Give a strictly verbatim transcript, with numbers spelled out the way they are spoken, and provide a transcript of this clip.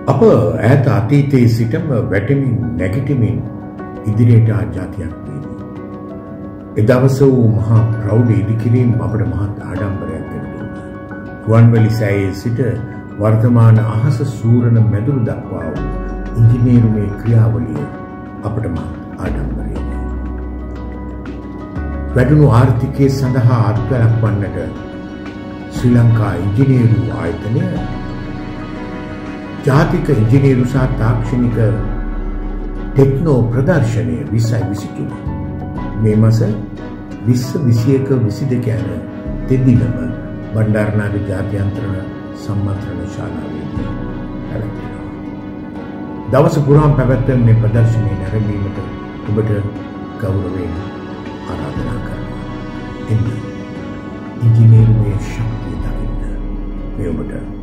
අප ඈත අතීතයේ සිටම වැටෙමින් නැගිටමින් ඉදිරියට ආ ජාතියක් වේවි. ඒ දවස වූ මහා ප්‍රෞಢ ඉදිකිරීම අපට මහත් ආඩම්බරයක් ගෙන දුන්නා. රුවන්වැලි සෑයේ සිට වර්තමාන අහස සූරන මැදුරු දක්වා වූ ඉංජිනේරුමේ ක්‍රියාවලිය අපට මහත් ආඩම්බරයයි. වැඩුණු ආර්ථිකය සඳහා අත්වැලක් වන්නට ශ්‍රී ලංකා ඉංජිනේරු ආයතනය ජාතික ඉංජිනේරු සහ තාක්ෂණික ටෙක්නෝ ප්‍රදර්ශනය විස්සයි විසිතුන මේ මාස විස්ස විසියක විසි දෙක යන තෙදිනම බණ්ඩාරනායක ජාත්‍යන්තර සම්මන්ත්‍රණ ශාලාවේදී පැවැත්වෙනවා. දවස පුරාම පැවැත්වෙන මේ ප්‍රදර්ශනය නැරඹීමට ඔබට ගෞරවයෙන් ආරාධනා කරනවා. එන්නේ ඉංජිනේරුමේ ශක්තිය දකින්න මේ ඔබට